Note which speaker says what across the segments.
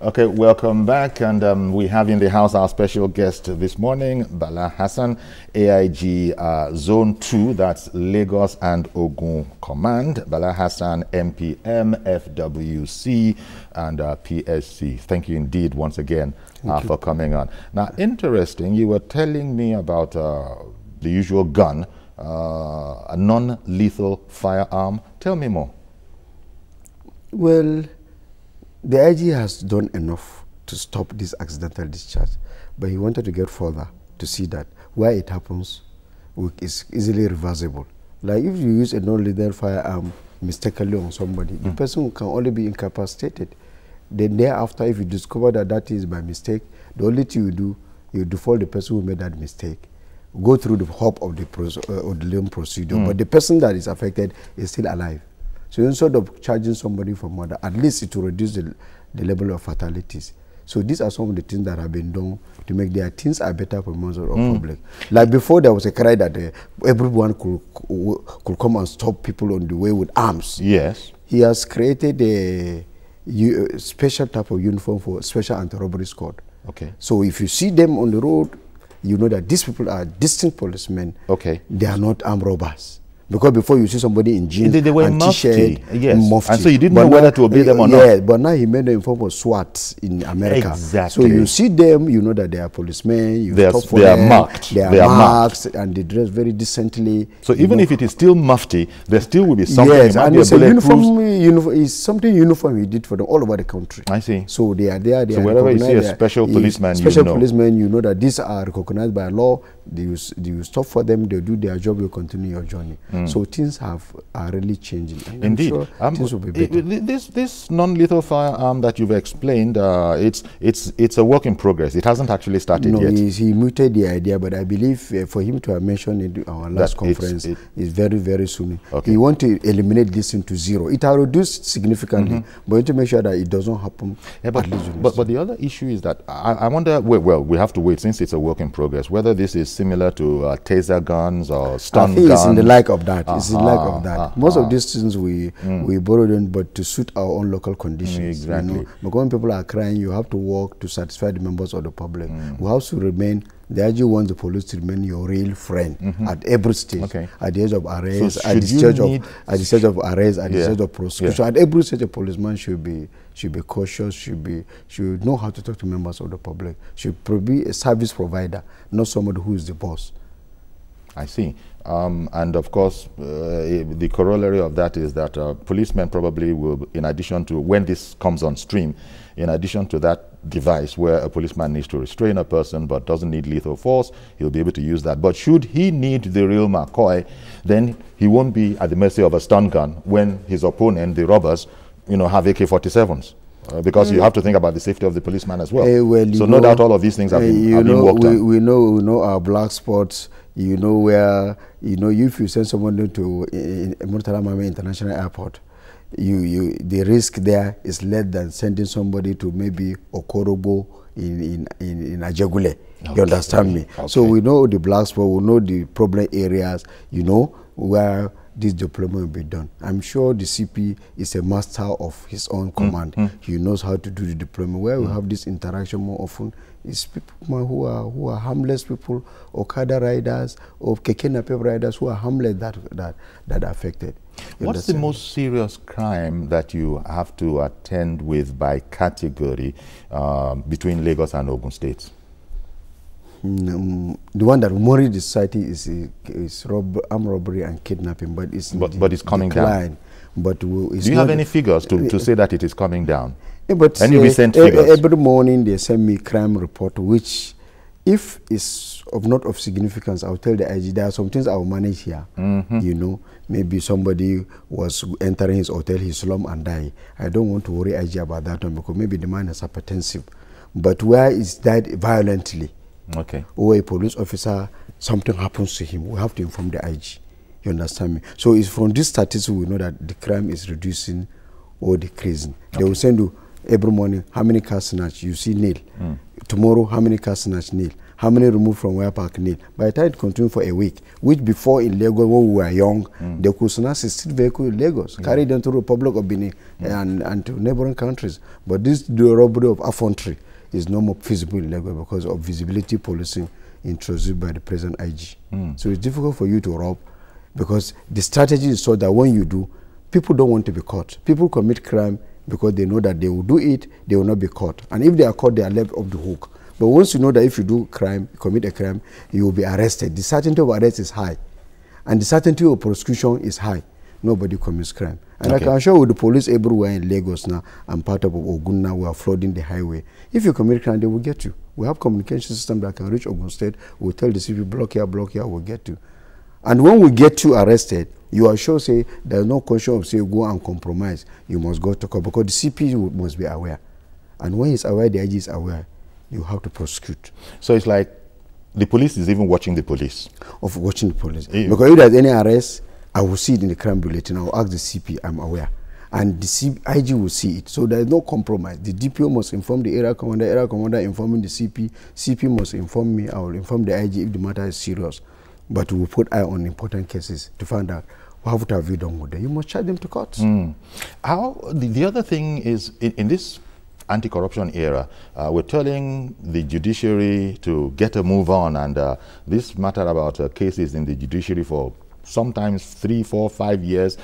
Speaker 1: Okay, welcome back, and we have in the house our special guest this morning, Bala Hassan, AIG Zone 2, that's Lagos and Ogun Command. Bala Hassan, MPM, FWC, and PSC. Thank you indeed once again for coming on. Now, interesting, you were telling me about the usual gun, a non-lethal firearm. Tell me more.
Speaker 2: Well, the IG has done enough to stop this accidental discharge, but he wanted to get further to see that where it happens is easily reversible. Like if you use a non-lethal firearm mistakenly on somebody, the person can only be incapacitated. Then thereafter, if you discover that that is by mistake, the only thing you do, you default the person who made that mistake, go through the hop of the loan procedure, but the person that is affected is still alive. So instead of charging somebody for murder, at least it will reduce the level of fatalities. So these are some of the things that have been done to make their things are better for members of the public. Like before, there was a cry that everyone could come and stop people on the way with arms.
Speaker 1: Yes.
Speaker 2: He has created a special type of uniform for special anti-robbery squad.
Speaker 1: Okay.
Speaker 2: So if you see them on the road, you know that these people are distinct policemen.
Speaker 1: Okay.
Speaker 2: They are not armed robbers. Because before you see somebody in jeans
Speaker 1: they were
Speaker 2: and t-shirt,
Speaker 1: yes.
Speaker 2: mufti.
Speaker 1: And so you didn't know whether to obey them or not.
Speaker 2: Yeah, but now he made them in form of SWAT in America.
Speaker 1: Exactly.
Speaker 2: So you see them, you know that they are policemen. You
Speaker 1: they
Speaker 2: stop for
Speaker 1: are
Speaker 2: them.
Speaker 1: marked.
Speaker 2: They are marked, and they dress very decently.
Speaker 1: So even if it is still mufti, there still will be something.
Speaker 2: Yes, and it's a uniform. It's something uniform he did for them all over the country.
Speaker 1: I see.
Speaker 2: So they are there.
Speaker 1: So wherever you see a special policeman,
Speaker 2: policeman, you know that these are recognized by law. You stop for them. They do their job. You continue your journey. So things are really changing. And
Speaker 1: indeed,
Speaker 2: I'm sure things will be better.
Speaker 1: This non-lethal firearm that you've explained, it's a work in progress. It hasn't actually started yet.
Speaker 2: No, he mooted the idea, but I believe for him to have mentioned it in our last conference is very, very soon.
Speaker 1: Okay.
Speaker 2: He wants to eliminate this into zero. It has reduced significantly, but to make sure that it doesn't happen.
Speaker 1: Yeah, but the other issue is that I wonder. Well, we have to wait since it's a work in progress. Whether this is similar to taser guns or stun guns.
Speaker 2: It's in the like of that. It's in the like of that. Most of these things we borrow them, but to suit our own local conditions.
Speaker 1: Exactly.
Speaker 2: You know? But when people are crying, you have to work to satisfy the members of the public. We have to remain. The IG wants the police to remain your real friend at every stage.
Speaker 1: Okay.
Speaker 2: At the age of arrest,
Speaker 1: so
Speaker 2: at the stage of arrest, at the stage of prosecution. At every stage, a policeman should be cautious. Should know how to talk to members of the public. Should be a service provider, not somebody who is the boss.
Speaker 1: I see. And of course, the corollary of that is that policemen probably will, in addition to, when this comes on stream, in addition to that device where a policeman needs to restrain a person but doesn't need lethal force, he'll be able to use that. But should he need the real McCoy, then he won't be at the mercy of a stun gun when his opponent, the robbers, have AK-47s. Because you have to think about the safety of the policeman as well. So no doubt all of these things have been worked on.
Speaker 2: We know our black spots. You know where, if you send someone to Murtala Mohammed International Airport, the risk there is less than sending somebody to maybe Okorobo in Ajagule. Okay. You understand me? Okay. So we know the black spot, we know the problem areas, where this deployment will be done. I'm sure the CP is a master of his own command. He knows how to do the deployment. Where we have this interaction more often is people who are harmless people, Okada riders, or Keke Napep riders who are harmless that are affected.
Speaker 1: What's the most serious crime that you have to attend with by category between Lagos and Ogun states?
Speaker 2: The one that worries the society is armed robbery and kidnapping, but it's
Speaker 1: coming down.
Speaker 2: But
Speaker 1: do you have any figures to say that it is coming down?
Speaker 2: Yeah, but
Speaker 1: any recent figures?
Speaker 2: Every morning they send me crime report, which, if it's not of significance, I'll tell the IG. There are some things I'll manage here. Maybe somebody was entering his hotel, he slump and die. I don't want to worry IG about that one because maybe the man is hypertensive. But where is died violently?
Speaker 1: Okay.
Speaker 2: Or a police officer, something happens to him, we have to inform the IG. You understand me? So it's from this statistics we know that the crime is reducing or decreasing. Okay. They will send you every morning how many cars snatch, you see nil. Tomorrow how many cars snatch, nil. how many removed from where Park Neil. By the time it continued for a week, which before in Lagos when we were young, they could not 16 vehicles in Lagos, carry them to the Republic of Benin and to neighboring countries. But the robbery of affrontry is no more feasible in Lagos because of visibility policing introduced by the present IG. So it's difficult for you to rob because the strategy is so that when you do, people don't want to be caught. People commit crime because they know that they will do it, they will not be caught. And if they are caught, they are left off the hook. But once you know that if you do crime, commit a crime, you will be arrested. The certainty of arrest is high. And the certainty of prosecution is high. Nobody commits crime. And I can assure you the police everywhere in Lagos now and part of Ogun now, we are flooding the highway. If you commit crime, they will get you. We have communication system that can reach Ogun State. We'll tell the CP, block here, we'll get you. And when we get you arrested, you are sure, say, there's no question of, say, go and compromise. You must go to court because the CP must be aware. And when he's aware, the IG is aware, you have to prosecute.
Speaker 1: So it's like the police is even watching the police?
Speaker 2: Of watching the police. Because if there's any arrest, I will see it in the crime bulletin. I will ask the CP, I'm aware. And the IG will see it. So there is no compromise. The DPO must inform the area commander informing the CP. CP must inform me. I will inform the IG if the matter is serious. But we will put eye on important cases to find out what have you done with them. You must charge them to court.
Speaker 1: The other thing is, in this anti-corruption era, we're telling the judiciary to get a move on, and this matter about cases in the judiciary for sometimes 3, 4, 5 years.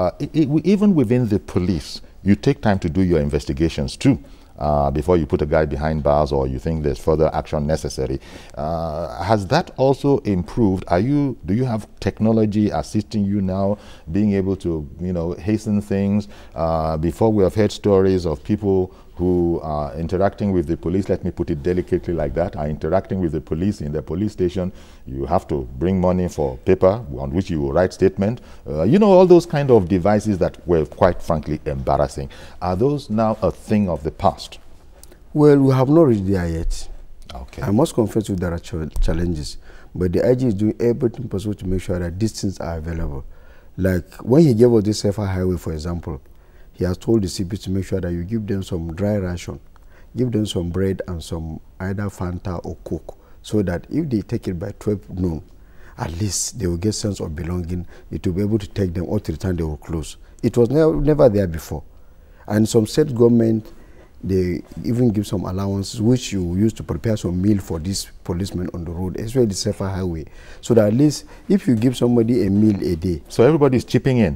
Speaker 1: Even within the police, you take time to do your investigations too. Before you put a guy behind bars or you think there's further action necessary. Has that also improved? Do you have technology assisting you now, being able to, hasten things? Before, we have heard stories of people who are interacting with the police, let me put it delicately like that, are interacting with the police in the police station. You have to bring money for paper on which you will write statement. All those kind of devices that were quite frankly embarrassing. Are those now a thing of the past?
Speaker 2: Well, we have not reached there yet.
Speaker 1: Okay.
Speaker 2: I must confess there are challenges, but the IG is doing everything possible to make sure that these things are available. Like when he gave us this safer highway, for example, he has told the CP to make sure that you give them some dry ration, give them some bread and some either Fanta or Coke, so that if they take it by 12 noon, at least they will get sense of belonging. It will be able to take them all to the time they will close. It was never there before. And some state government, they even give some allowances which you use to prepare some meal for these policemen on the road, especially the safer highway, so that at least if you give somebody a meal a day.
Speaker 1: So everybody is chipping in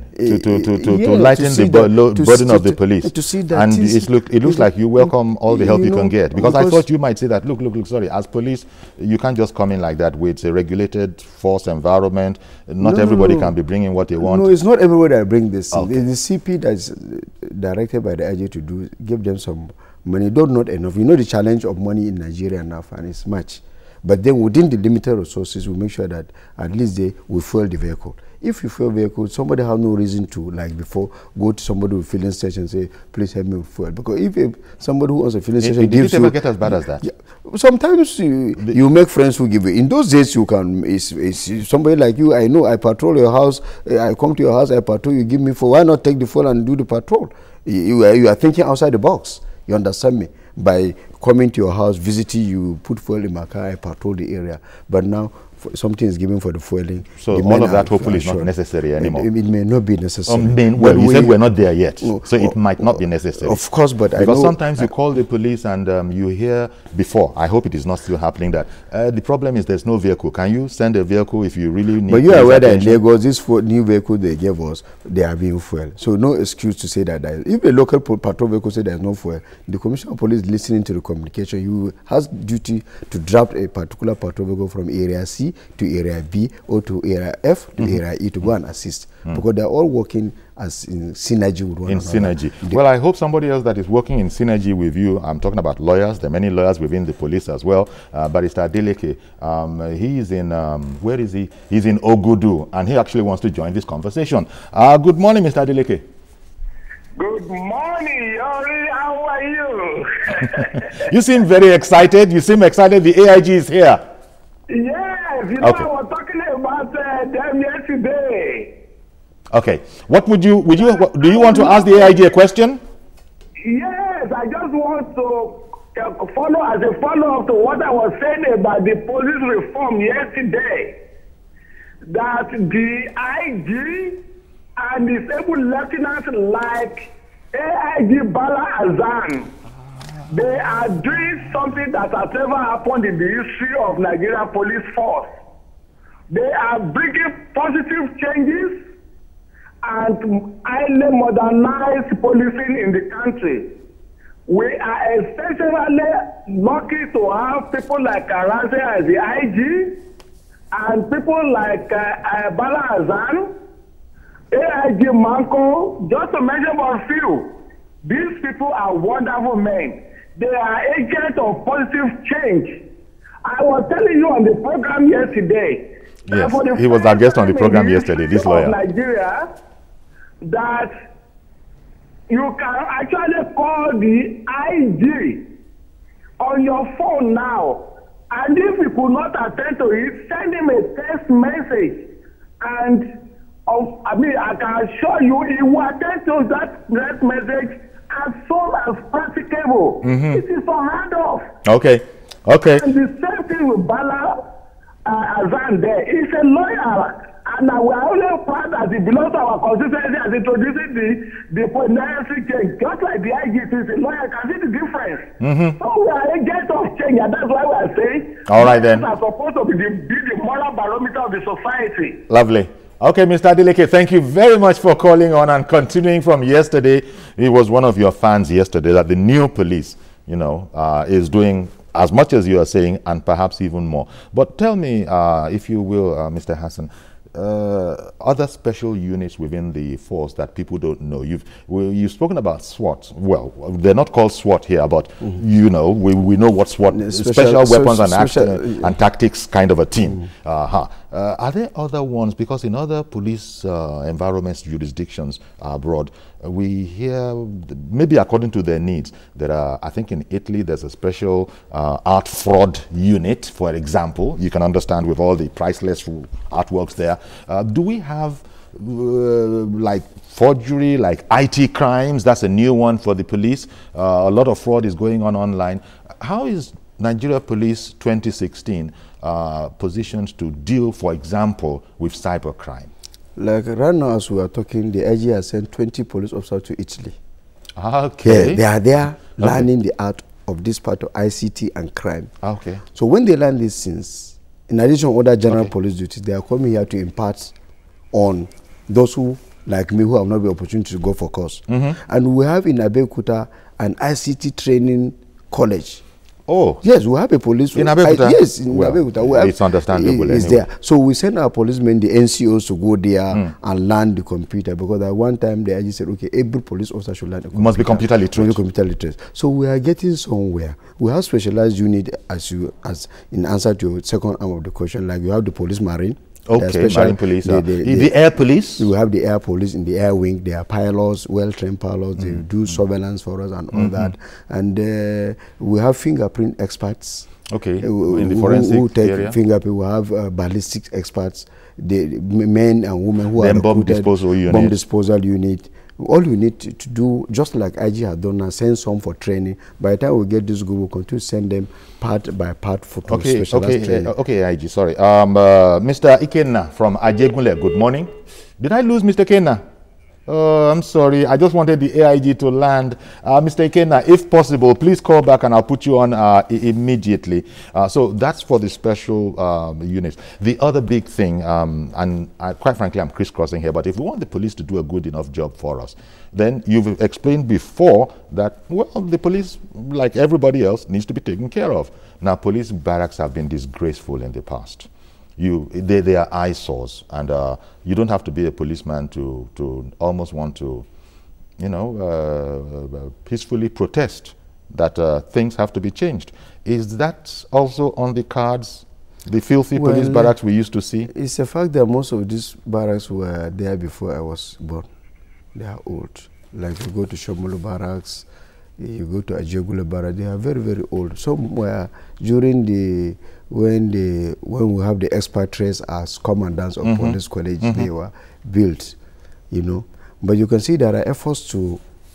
Speaker 1: to lighten the burden of the police.
Speaker 2: To see that,
Speaker 1: and it looks like you welcome all the help you can get. Because I thought you might say that, look, sorry, as police, you can't just come in like that with a regulated force environment. Not everybody can be bringing what they want.
Speaker 2: No, it's not everybody that bring this.
Speaker 1: Okay.
Speaker 2: The CP that's directed by the IG to do, give them some money, though not enough. You know the challenge of money in Nigeria now, and it's much. But then within the limited resources, we make sure that at least we fuel the vehicle. If you fuel vehicle, somebody has no reason to, like before, go to somebody with filling station and say, please help me with fuel. Because if somebody who owns a filling station gives you...
Speaker 1: Did it ever get as bad as that?
Speaker 2: Yeah, sometimes you make friends who give you. In those days, you can, somebody like you, I know, I patrol your house, I come to your house, I patrol, you give me fuel. Why not take the fuel and do the patrol? You are thinking outside the box. You understand me? By coming to your house, visiting you, put fuel in my car, I patrol the area. But now, something is given for the fueling.
Speaker 1: So all of that hopefully is not necessary anymore.
Speaker 2: It may not be necessary.
Speaker 1: Well, you said we're not there yet, so it might not be necessary.
Speaker 2: Of course, but
Speaker 1: because sometimes you call the police and you hear before, I hope it is not still happening, that the problem is there's no vehicle. Can you send a vehicle if you really need?
Speaker 2: But you are aware that in Lagos, this new vehicle they gave us, they are being fuel. So no excuse to say that. If a local patrol vehicle says there's no fuel, the Commissioner of Police listening to the communication, you has duty to draft a particular patrol vehicle from area C to area B or to area F to area E to go and assist, because they're all working as in synergy with one another.
Speaker 1: Synergy. Well, I hope somebody else that is working in synergy with you, I'm talking about lawyers, there are many lawyers within the police as well. Barrister Adeleke, he is in, where is he? He's in Ogudu, and he actually wants to join this conversation. Good morning, Mr. Adeleke.
Speaker 3: Good morning, Yori. How are you?
Speaker 1: You seem very excited. You seem excited. The AIG is here.
Speaker 3: Yes, I was talking about them yesterday.
Speaker 1: Okay. What do you want to ask the AIG a question?
Speaker 3: Yes, I just want to follow-up to what I was saying about the police reform yesterday, that the IG and disabled lieutenants like AIG Bala Azan, they are doing something that has never happened in the history of Nigeria Police Force. They are bringing positive changes and highly modernized policing in the country. We are especially lucky to have people like Aranze as the IG and people like Bala Azan, AIG Manko, just to mention a few. These people are wonderful men. They are agents of positive change. I was telling you on the program yesterday.
Speaker 1: Yes, he was our guest on the program yesterday, this lawyer.
Speaker 3: Nigeria, that you can actually call the IG on your phone now. And if you could not attend to it, send him a text message. And I can assure you, he will attend to that text message as soon as practicable. It is unheard of.
Speaker 1: Okay.
Speaker 3: And the same thing with Bala Azan there. He's a lawyer. And we are only proud that he belongs to our constituency as introducing the necessary change. Just like the IG is a lawyer, can see the difference. So we are agents of change, and that's why we are saying
Speaker 1: all right then.
Speaker 3: We are supposed to be the moral barometer of the society.
Speaker 1: Lovely. Okay, Mr. Adeleke, thank you very much for calling on and continuing from yesterday. It was one of your fans yesterday that the new police, is doing as much as you are saying and perhaps even more. But tell me, if you will, Mr. Hassan, other special units within the force that people don't know. You've spoken about SWAT. Well, they're not called SWAT here, but we know what SWAT, special weapons and action and tactics kind of a team. Are there other ones? Because in other police environments, jurisdictions abroad, we hear, maybe according to their needs, there are, I think in Italy, there's a special art fraud unit, for example. You can understand with all the priceless artworks there. Do we have like forgery, like IT crimes? That's a new one for the police. A lot of fraud is going on online. How is Nigeria Police 2016 positioned to deal, for example, with cybercrime?
Speaker 2: Like right now, as we are talking, the IG has sent 20 police officers to Italy.
Speaker 1: Okay.
Speaker 2: Yeah, they are there learning the art of this part of ICT and crime.
Speaker 1: Okay.
Speaker 2: So when they learn these things, in addition to other general police duties, they are coming here to impart on those who, like me, who have not the opportunity to go for course. And we have in Abeokuta an ICT training college.
Speaker 1: Oh.
Speaker 2: Yes, we have a police.
Speaker 1: In Abeokuta?
Speaker 2: Yes, in Abeokuta.
Speaker 1: It's understandable
Speaker 2: It's
Speaker 1: anyway.
Speaker 2: there. So we send our policemen, the NCOs, to go there and learn the computer, because at one time the IG said, okay, every police officer should learn a computer.
Speaker 1: Must be computer literate.
Speaker 2: Must be computer literate. So we are getting somewhere. We have specialized unit, as in answer to your second arm of the question, like you have the police marine.
Speaker 1: Okay, marine police. The air police?
Speaker 2: We have the air police in the air wing. They are pilots, well-trained pilots. They do surveillance for us and all that. And we have fingerprint experts.
Speaker 1: Okay, in the forensic
Speaker 2: who take
Speaker 1: area?
Speaker 2: fingerprint. We have ballistics experts, the men and women who are
Speaker 1: bomb disposal unit.
Speaker 2: Bomb disposal unit. All you need to do, just like IG has done now, send some for training. By the time we get this group, we'll continue to send them part by part for specialized training.
Speaker 1: Okay, IG, sorry. Mr. Ikenna from Ajegunle, good morning. Did I lose Mr. Ikenna? I'm sorry. I just wanted the AIG to land. Mr. Ikenna, if possible, please call back and I'll put you on immediately. So that's for the special units. The other big thing, and quite frankly, I'm crisscrossing here, but if we want the police to do a good enough job for us, then you've explained before that, well, the police, like everybody else, needs to be taken care of. Now, police barracks have been disgraceful in the past. They are eyesores, and you don't have to be a policeman to almost want to, peacefully protest that things have to be changed. Is that also on the cards? The filthy police barracks we used to see?
Speaker 2: It's a fact that most of these barracks were there before I was born. They are old. Like you go to Shomolu barracks, you go to Ajegunle barracks, they are very, very old. Some were during when we have the expatriates as commandants of police college, they were built, But you can see there are efforts to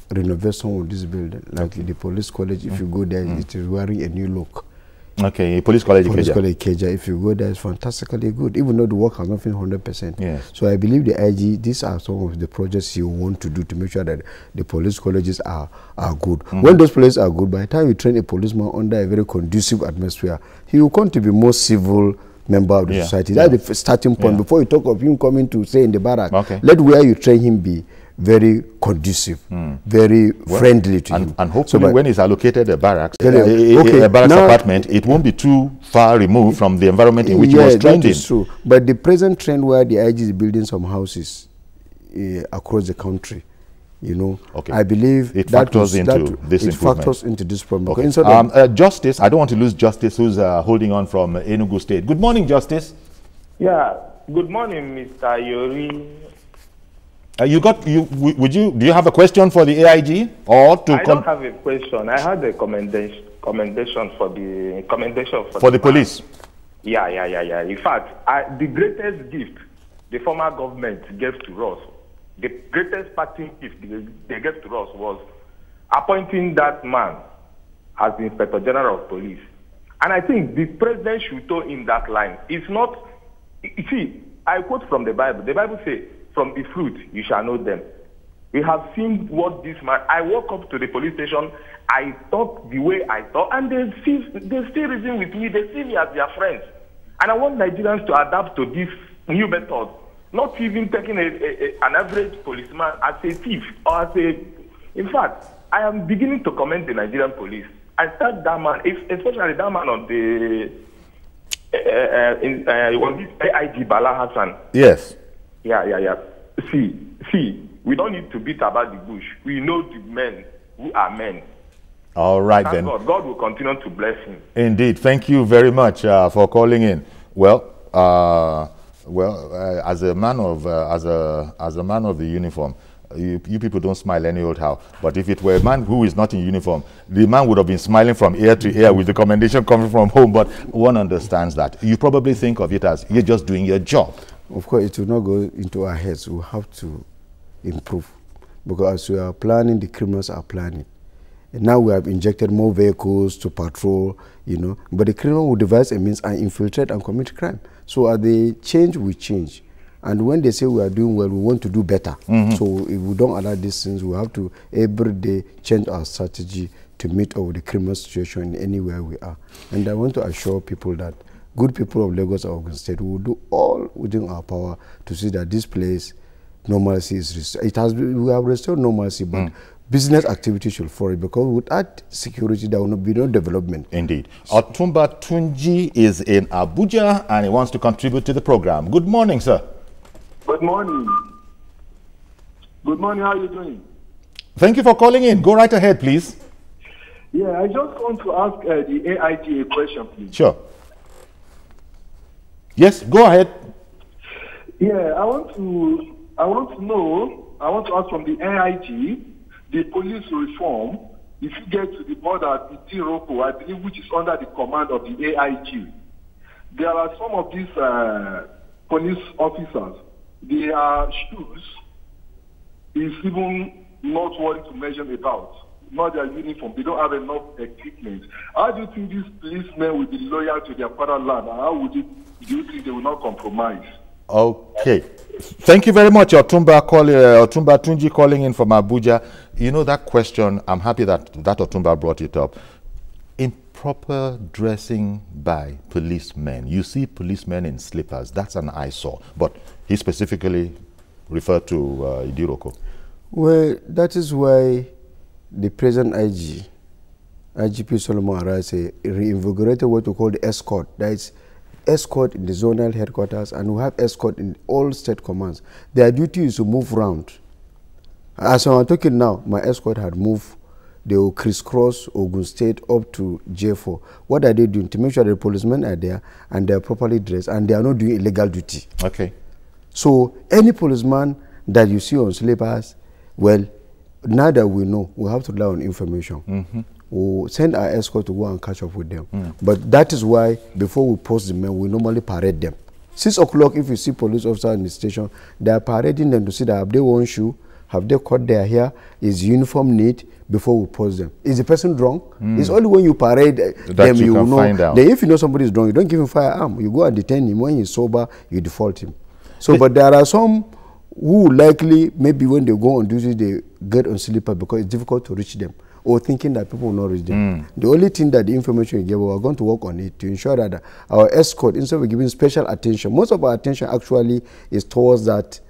Speaker 2: renovate some of this building. Like the police college, if you go there, it is wearing a new look.
Speaker 1: Okay, Police College
Speaker 2: Ikeja. If you go there, it's fantastically good, even though the work has not been 100%.
Speaker 1: Yes.
Speaker 2: So I believe the IG, these are some of the projects you want to do to make sure that the police colleges are good. When those places are good, by the time you train a policeman under a very conducive atmosphere, he will come to be more civil member of the society. That's the starting point. Before you talk of him coming to say in the barrack, let where you train him be very conducive, very friendly to him.
Speaker 1: And hopefully so when he's allocated a barracks, a barracks
Speaker 2: now,
Speaker 1: apartment, it won't be too far removed from the environment in which he was trained in.
Speaker 2: True. But the present trend where the IG is building some houses across the country, you know, I believe
Speaker 1: it factors into
Speaker 2: this problem.
Speaker 1: Justice, I don't want to lose Justice, who's holding on from Enugu State. Good morning, Justice.
Speaker 4: Yeah, good morning, Mr. Yori.
Speaker 1: Do you have a question for the AIG or to?
Speaker 4: I don't have a question. I had a commendation for
Speaker 1: the police.
Speaker 4: Yeah. In fact, the greatest gift the former government gave to us, the greatest parting gift they gave to us was appointing that man as the Inspector General of Police. And I think the president should toe in that line. It's not. You see, I quote from the Bible. The Bible says, "From the fruit you shall know them." We have seen what this man. I walk up to the police station. I talk the way I talk, and they still reason with me. They see me as their friends, and I want Nigerians to adapt to this new method. Not even taking an average policeman as a thief or as a. In fact, I am beginning to commend the Nigerian police. I start that man, especially that man on the AIG Bala Hassan.
Speaker 1: Yes.
Speaker 4: Yeah. See, we don't need to beat about the bush. We know the men who are men.
Speaker 1: All right, then.
Speaker 4: God will continue to bless him.
Speaker 1: Indeed. Thank you very much for calling in. Well, as a man of the uniform, you people don't smile any old how. But if it were a man who is not in uniform, the man would have been smiling from ear to ear with the commendation coming from home. But one understands that. You probably think of it as you're just doing your job.
Speaker 2: Of course, it will not go into our heads. We have to improve. Because as we are planning, the criminals are planning. And now we have injected more vehicles to patrol, you know. But the criminal will devise a means and infiltrate and commit crime. So as they change, we change. And when they say we are doing well, we want to do better. So if we don't allow these things, we have to every day change our strategy to meet over the criminal situation anywhere we are. And I want to assure people that good people of Lagos or Ogun State will do all within our power to see that this place, normalcy is restored. We have restored normalcy, but business activity should flourish, because without security, there will be no development.
Speaker 1: Indeed. Otumba Tunji is in Abuja and he wants to contribute to the program. Good morning, sir.
Speaker 5: Good morning. Good morning. How are you doing?
Speaker 1: Thank you for calling in. Go right ahead, please.
Speaker 5: Yeah, I just want to ask the AIG a question, please.
Speaker 1: Sure. Yes, go ahead.
Speaker 5: Yeah, I want to ask from the AIG, the police reform, if you get to the border at Idiroko, I believe, which is under the command of the AIG, there are some of these police officers, their shoes is even not worth to mention about, not their uniform. They don't have enough equipment. How do you think these policemen will be loyal to their fatherland, and how do you think they will not compromise?
Speaker 1: Okay. Thank you very much, Otumba Tunji calling in from Abuja. You know, that question, I'm happy that Otumba brought it up. Improper dressing by policemen. You see policemen in slippers. That's an eyesore. But he specifically referred to Idiroko.
Speaker 2: Well, that is why the present IGP Solomon Arase reinvigorated what we call the escort. That is escort in the zonal headquarters, and we have escort in all state commands. Their duty is to move around. As I'm talking now, my escort had moved. They will crisscross Ogun State up to J4. What are they doing? To make sure the policemen are there and they are properly dressed and they are not doing illegal duty.
Speaker 1: Okay.
Speaker 2: So any policeman that you see on slippers, well, now that we know, we have to rely on information. We'll send our escort to go and catch up with them. But that is why, before we post the men, we normally parade them. 6 o'clock, if you see police officers in the station, they are parading them to see that have they one shoe, Have they cut their hair? Is uniform neat? Before we post them. Is the person drunk? It's only when you parade them
Speaker 1: you
Speaker 2: will
Speaker 1: can
Speaker 2: know.
Speaker 1: find out.
Speaker 2: Then if you know somebody is drunk, you don't give him firearm. You go and detain him. When he's sober, you default him. So, but there are some who likely, maybe when they go on duty, they get on sleeper because it's difficult to reach them, or thinking that people will not reach them. The only thing that the information you give, we're going to work on it to ensure that our escort, instead of giving special attention, most of our attention actually is towards that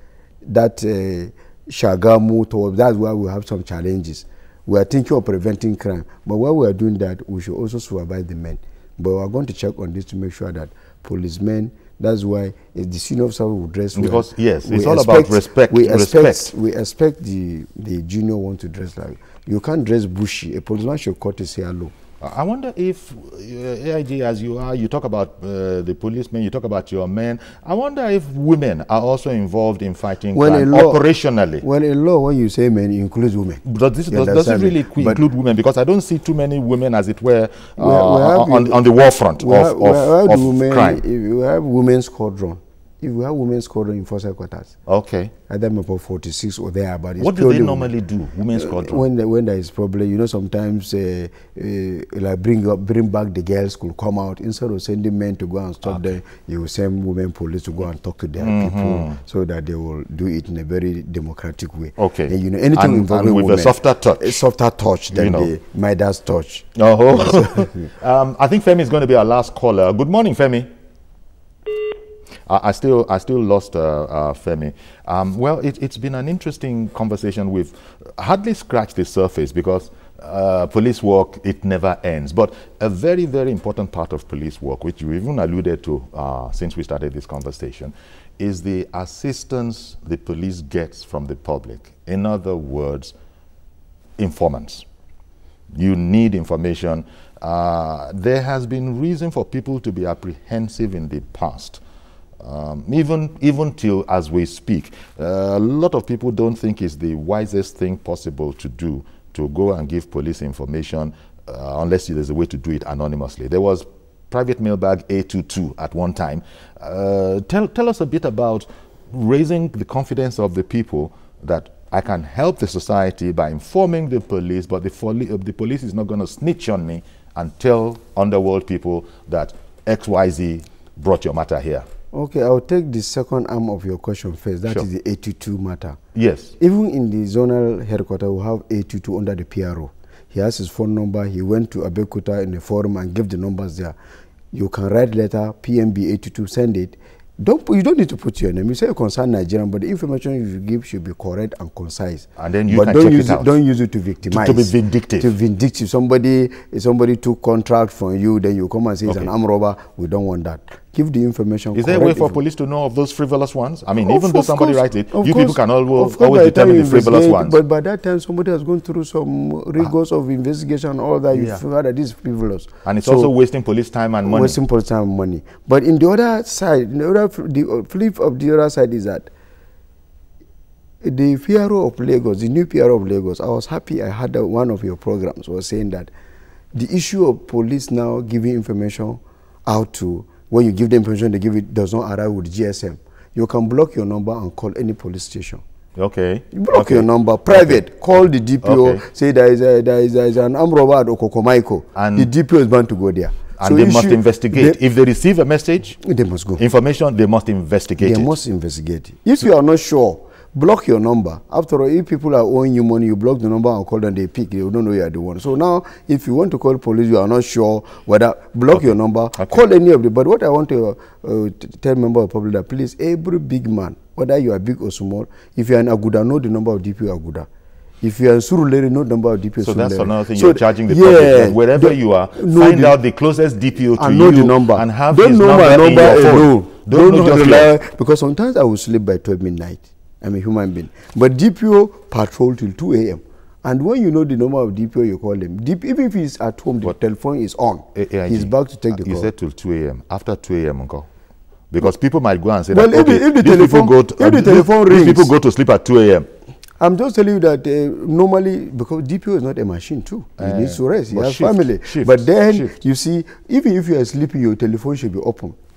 Speaker 2: Shagamu, towards that's where we have some challenges. We are thinking of preventing crime, but while we are doing that, we should also supervise the men. But we are going to check on this to make sure that policemen, that's why if the senior officer will dress well.
Speaker 1: Because, yes, it's all about respect.
Speaker 2: We expect the junior one to dress like, you can't dress bushy. A policeman should cut his hair low.
Speaker 1: I wonder if, AIG, as you are, you talk about the policemen, you talk about your men. I wonder if women are also involved in fighting crime operationally.
Speaker 2: Well, in law, when you say men, it includes women.
Speaker 1: Does it really include women? Because I don't see too many women, as it were, on the war front of crime.
Speaker 2: If you have women's squadron, if we have women's squadron in force headquarters,
Speaker 1: okay,
Speaker 2: either about 46 or there, but
Speaker 1: what do they normally do? Women's squadron.
Speaker 2: When there is problem, you know, sometimes like bring back the girls could come out instead of sending men to go and stop them. You will send women police to go and talk to their people so that they will do it in a very democratic way.
Speaker 1: Okay,
Speaker 2: and, you know, anything involving
Speaker 1: with
Speaker 2: women,
Speaker 1: a softer touch
Speaker 2: than the Midas touch.
Speaker 1: Oh, I think Femi is going to be our last caller. Good morning, Femi. I still lost Femi. Well, it's been an interesting conversation. We've hardly scratched the surface because police work, it never ends. But a very, very important part of police work, which you even alluded to since we started this conversation, is the assistance the police gets from the public. In other words, informants. You need information. There has been reason for people to be apprehensive in the past. Even till as we speak, a lot of people don't think it's the wisest thing possible to do to go and give police information unless there's a way to do it anonymously. There was private mailbag A22 at one time. Tell us a bit about raising the confidence of the people that I can help the society by informing the police, but the police is not going to snitch on me and tell underworld people that XYZ brought your matter here.
Speaker 2: Okay, I'll take the second arm of your question first. That is the A22 matter.
Speaker 1: Yes.
Speaker 2: Even in the zonal headquarters, we have A22 under the PRO. He has his phone number. He went to Abeokuta in the forum and gave the numbers there. You can write letter, PMB A22, send it. You don't need to put your name. You say you concern Nigerian, but the information you give should be correct and concise.
Speaker 1: And then you can check it out.
Speaker 2: Don't use it to victimize.
Speaker 1: To be vindictive.
Speaker 2: To vindictive. If somebody took contract from you, then you come and say it's an armed robber. We don't want that. Give the information.
Speaker 1: Is there a way for police to know of those frivolous ones? I mean, even though somebody writes it, you people can always determine the frivolous ones.
Speaker 2: But by that time, somebody has gone through some rigors of investigation and all that. You figure that this is frivolous.
Speaker 1: And it's also wasting police time and money.
Speaker 2: Wasting police time and money. But in the other side, the flip of the other side is that the PRO of Lagos, the new PRO of Lagos, I was happy I had one of your programs was saying that the issue of police now giving information out to, when you give the information, they give it, does not arrive with GSM. You can block your number and call any police station.
Speaker 1: Okay.
Speaker 2: You block your number, private, call the DPO, say there is an armed robber at Okokomaiko, and the DPO is bound to go there.
Speaker 1: And so they must investigate. If they receive a message,
Speaker 2: they must go.
Speaker 1: Information, they must investigate.
Speaker 2: They must investigate. If you are not sure, block your number. After all, if people are owing you money, you block the number and call them, they pick. They don't know you are the one. So now, if you want to call police, you are not sure whether, block your number, call any of them. But what I want to tell members of the public that please, every big man, whether you are big or small, if you are in Aguda, know the number of DPO Aguda. If you are in Surulere, know the number of DPO.
Speaker 1: So
Speaker 2: Surulere. That's
Speaker 1: another thing you're charging the public. Wherever you are, find out the closest DPO to you
Speaker 2: the number.
Speaker 1: And have
Speaker 2: don't
Speaker 1: his
Speaker 2: know
Speaker 1: number
Speaker 2: my number
Speaker 1: in your phone.
Speaker 2: Alone.
Speaker 1: Don't know just
Speaker 2: rely, because sometimes I will sleep by 12 midnight. I'm a human being. But DPO patrol till 2 a.m. And when you know the number of DPO, you call them. Even if he's at home, the telephone is on. He's back to take the call.
Speaker 1: You said till 2 a.m. After 2 a.m. uncle. Because people might go and say
Speaker 2: well,
Speaker 1: that, okay,
Speaker 2: if the telephone rings,
Speaker 1: people go to sleep at 2 a.m.
Speaker 2: I'm just telling you that normally, because DPO is not a machine too. He needs to rest. He has family. But then, you see, even if you are sleeping, your telephone should be open.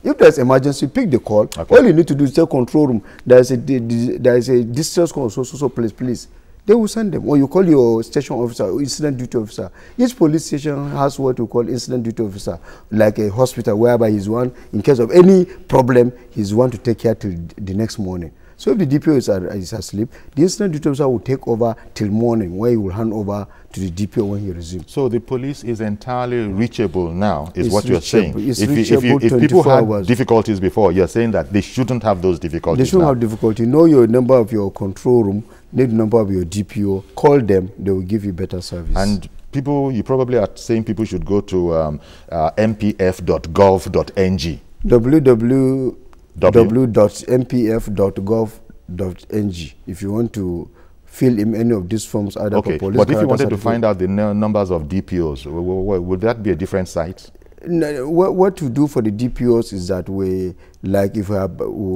Speaker 2: If there's emergency, pick the call.
Speaker 1: Okay.
Speaker 2: All you need to do is tell control room, there's a distress call, so please, please. They will send them. Or you call your station officer or incident duty officer. Each police station has what we call incident duty officer, like a hospital, whereby he's one, in case of any problem, he's one to take care till the next morning. So if the DPO is asleep, the incident duty officer will take over till morning, where he will hand over to the DPO when he resumes.
Speaker 1: So the police is entirely reachable now, is
Speaker 2: It's
Speaker 1: what you're
Speaker 2: reachable.
Speaker 1: saying.
Speaker 2: It's
Speaker 1: If
Speaker 2: reachable
Speaker 1: people
Speaker 2: 24
Speaker 1: had
Speaker 2: hours.
Speaker 1: difficulties before, you're saying that they shouldn't have those difficulties
Speaker 2: They shouldn't
Speaker 1: now.
Speaker 2: have difficulty. Know your number of your control room, know the number of your DPO, call them, they will give you better service.
Speaker 1: And people, you probably are saying people should go to mpf.gov.ng.
Speaker 2: www.mpf.gov.ng if you want to fill in any of these forms, either
Speaker 1: Okay,
Speaker 2: for police.
Speaker 1: but if you wanted to find out the numbers of DPOs, would that be a different site?
Speaker 2: No, what to do for the DPOs is that we, like if we have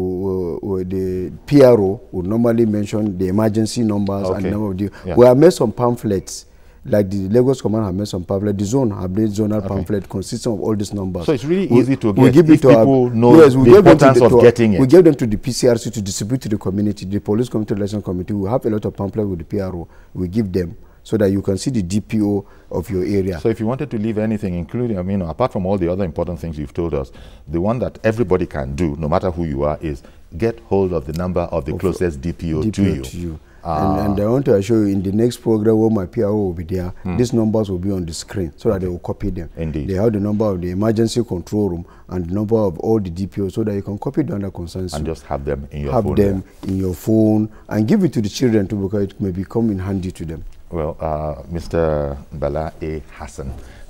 Speaker 2: the PRO would normally mention the emergency numbers and number of the.
Speaker 1: Yeah.
Speaker 2: We have made some pamphlets, like the Lagos Command have made some pamphlets. The zone have made zonal pamphlet consisting of all these numbers.
Speaker 1: So it's really easy to
Speaker 2: we
Speaker 1: get
Speaker 2: give
Speaker 1: if
Speaker 2: it to
Speaker 1: people know
Speaker 2: yes,
Speaker 1: the
Speaker 2: we give them
Speaker 1: importance of getting it.
Speaker 2: We give them to the PCRC to distribute to the community. The Police Community Relations Committee will have a lot of pamphlets with the PRO. We give them so that you can see the DPO of your area.
Speaker 1: So if you wanted to leave anything, including, I mean, apart from all the other important things you've told us, the one that everybody can do, no matter who you are, is get hold of the number of the closest DPO to you.
Speaker 2: And I want to assure you, in the next program where my PRO will be there, these numbers will be on the screen so that they will copy them.
Speaker 1: Indeed.
Speaker 2: They have the number of the emergency control room and the number of all the DPOs so that you can copy them under consensus.
Speaker 1: And just have them in your
Speaker 2: have
Speaker 1: phone.
Speaker 2: Have them in your phone and give it to the children too, because it may become in handy to them.
Speaker 1: Well, Mr. Bala A. Hassan,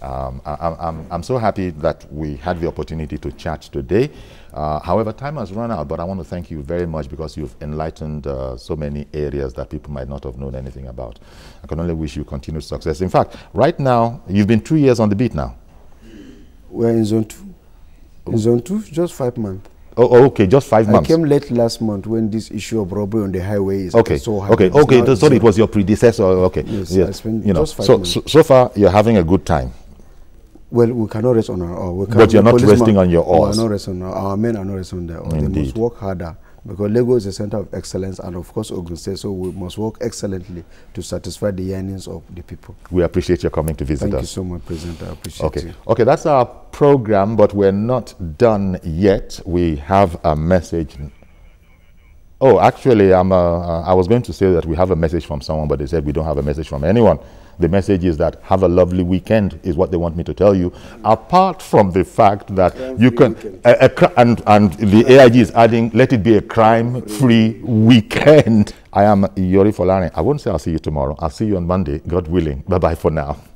Speaker 1: I'm so happy that we had the opportunity to chat today. However, time has run out, but I want to thank you very much because you've enlightened so many areas that people might not have known anything about. I can only wish you continued success. In fact, right now, you've been 2 years on the beat now.
Speaker 2: We're in Zone 2. In Zone 2, just 5 months.
Speaker 1: Oh, okay, just 5 months.
Speaker 2: I came late last month when this issue of robbery on the highway is so high.
Speaker 1: Okay, so it was your predecessor. Okay,
Speaker 2: yes.
Speaker 1: Yeah.
Speaker 2: I spent just 5 months.
Speaker 1: So far, you're having a good time.
Speaker 2: Well, we cannot rest on our oars.
Speaker 1: But you're not resting on your oars.
Speaker 2: We are not resting on our men are not resting on their oars. They must work harder because Lagos is a center of excellence, and of course, Ogun State. So we must work excellently to satisfy the yearnings of the people.
Speaker 1: We appreciate your coming to visit us.
Speaker 2: Thank you so much, President. I appreciate you.
Speaker 1: Okay, that's our program, but we're not done yet. We have a message. Oh, actually, I was going to say that we have a message from someone, but they said we don't have a message from anyone. The message is that have a lovely weekend is what they want me to tell you. Apart from the fact that you can, and the AIG is adding, let it be a crime-free weekend. I am Yori Folani. I won't say I'll see you tomorrow. I'll see you on Monday, God willing. Bye-bye for now.